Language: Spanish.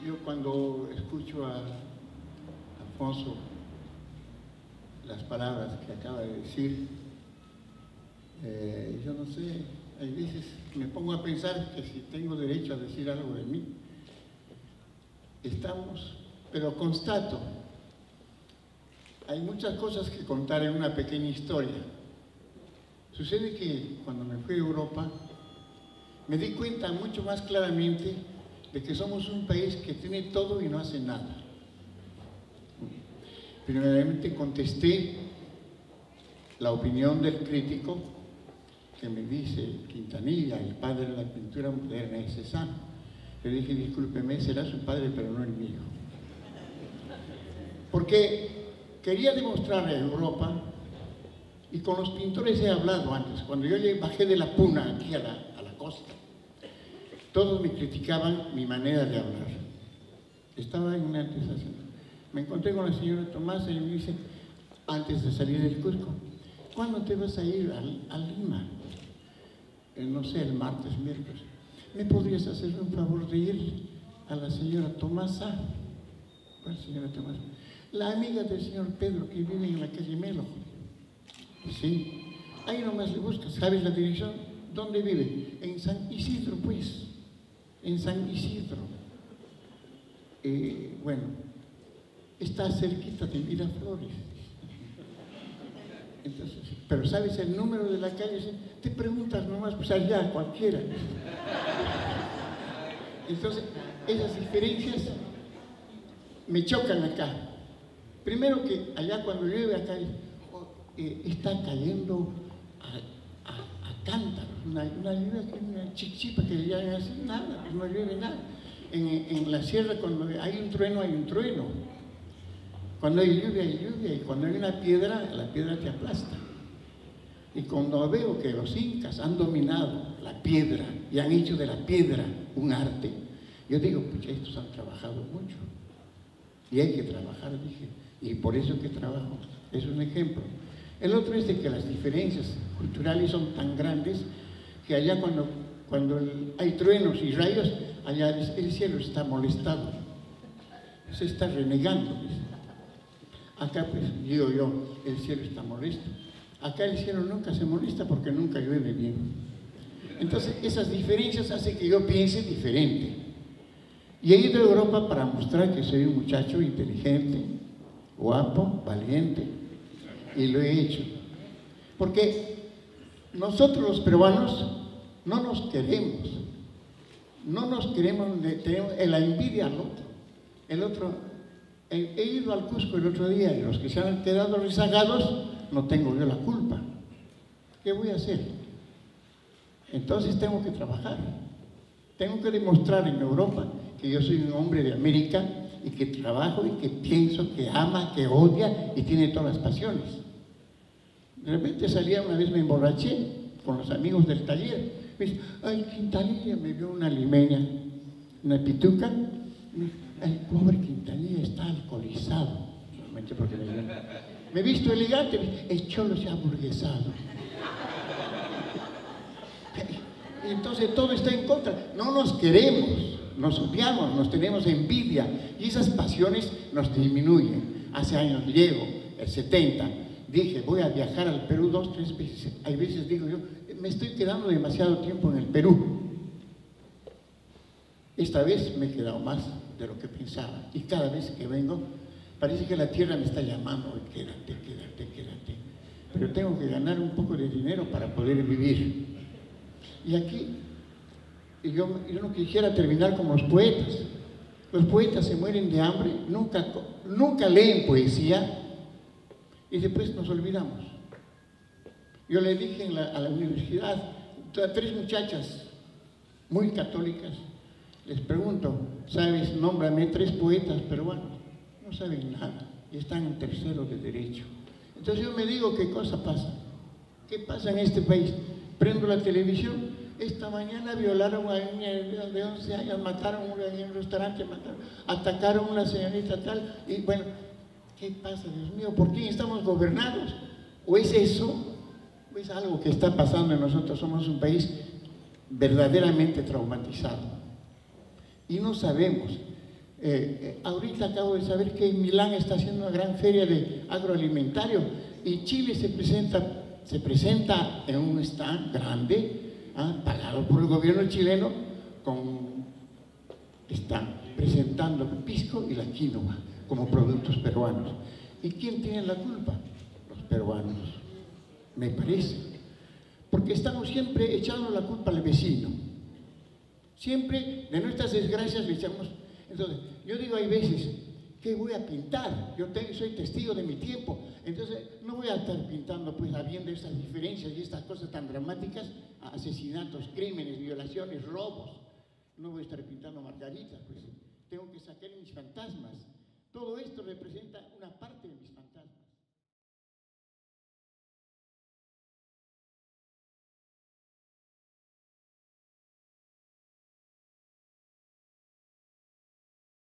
Yo cuando escucho a Alfonso las palabras que acaba de decir, yo no sé, hay veces me pongo a pensar que si tengo derecho a decir algo de mí. Estamos, pero constato, hay muchas cosas que contar en una pequeña historia. Sucede que cuando me fui a Europa, me di cuenta mucho más claramente de que somos un país que tiene todo y no hace nada. Primeramente contesté la opinión del crítico que me dice: Quintanilla, el padre de la pintura moderna, es Cézanne. Le dije: discúlpeme, será su padre, pero no el mío. Porque quería demostrarle a Europa, y con los pintores he hablado antes, cuando yo bajé de la Puna aquí a la costa, todos me criticaban mi manera de hablar. Estaba en una antesala. Me encontré con la señora Tomasa y me dice, antes de salir del Cusco: ¿cuándo te vas a ir a Lima? No sé, el martes, miércoles. ¿Me podrías hacer un favor de ir a la señora Tomasa? ¿Cuál señora Tomasa? La amiga del señor Pedro, que vive en la calle Melo. Sí, ahí nomás le buscas. ¿Sabes la dirección? ¿Dónde vive? En San Isidro, pues. En San Isidro. Bueno, está cerquita de Miraflores. Entonces, pero ¿sabes el número de la calle? Te preguntas nomás, pues allá, cualquiera. Entonces, esas diferencias me chocan acá. Primero que allá cuando llueve acá está cayendo a cántaros, una lluvia, una chichipa que ya no hace nada, pues no llueve nada. En la sierra cuando hay un trueno, hay un trueno. Cuando hay lluvia, y cuando hay una piedra, la piedra te aplasta. Y cuando veo que los incas han dominado la piedra y han hecho de la piedra un arte, yo digo, pues estos han trabajado mucho. Y hay que trabajar, dije, y por eso que trabajo. Es un ejemplo. El otro es de que las diferencias culturales son tan grandes que allá cuando hay truenos y rayos, allá el cielo está molestado, se está renegando. Acá pues digo yo, el cielo está molesto. Acá el cielo nunca se molesta porque nunca llueve bien. Entonces esas diferencias hacen que yo piense diferente. Y he ido a Europa para mostrar que soy un muchacho inteligente, guapo, valiente, y lo he hecho. Porque nosotros los peruanos no nos queremos, tenemos la envidia al otro. El otro, he ido al Cusco el otro día y los que se han quedado rezagados, no tengo yo la culpa. ¿Qué voy a hacer? Entonces tengo que trabajar. Tengo que demostrar en Europa que yo soy un hombre de América y que trabajo y que pienso, que ama, que odia y tiene todas las pasiones. De repente salía una vez, me emborraché con los amigos del taller. Me dice, ay, Quintanilla, me vio una limeña, una pituca. El pobre Quintanilla está alcoholizado. Solamente porque me he visto elegante, el cholo se ha aburguesado. Y entonces todo está en contra. No nos queremos, nos odiamos, nos tenemos envidia y esas pasiones nos disminuyen. Hace años llego, el 70, dije, voy a viajar al Perú 2, 3 veces. Hay veces digo yo, me estoy quedando demasiado tiempo en el Perú. Esta vez me he quedado más de lo que pensaba y cada vez que vengo parece que la tierra me está llamando, quédate, quédate, quédate. Pero tengo que ganar un poco de dinero para poder vivir. Y aquí, yo no quisiera terminar como los poetas. Los poetas se mueren de hambre, nunca leen poesía y después nos olvidamos. Yo le dije a la universidad, a 3 muchachas muy católicas, les pregunto, ¿sabes? Nómbrame 3 poetas peruanos. No saben nada y están en tercero de derecho. Entonces yo me digo, ¿qué cosa pasa? ¿Qué pasa en este país? Prendo la televisión, esta mañana violaron a una niña de 11 años, mataron a una en un restaurante, atacaron a una señorita tal, y bueno, ¿qué pasa, Dios mío? ¿Por quién estamos gobernados? ¿O es eso? ¿O es algo que está pasando en nosotros? Somos un país verdaderamente traumatizado. Y no sabemos. Ahorita acabo de saber que Milán está haciendo una gran feria de agroalimentario y Chile se presenta en un stand grande, pagado por el gobierno chileno, están presentando el pisco y la quinoa como productos peruanos. ¿Y quién tiene la culpa? Los peruanos, me parece. Porque estamos siempre echando la culpa al vecino. Siempre de nuestras desgracias le echamos. Entonces, yo digo, hay veces, ¿qué voy a pintar? Yo soy testigo de mi tiempo. Entonces, no voy a estar pintando, pues, habiendo estas diferencias y estas cosas tan dramáticas, asesinatos, crímenes, violaciones, robos. No voy a estar pintando margaritas, pues. Tengo que sacar mis fantasmas. Todo esto representa una parte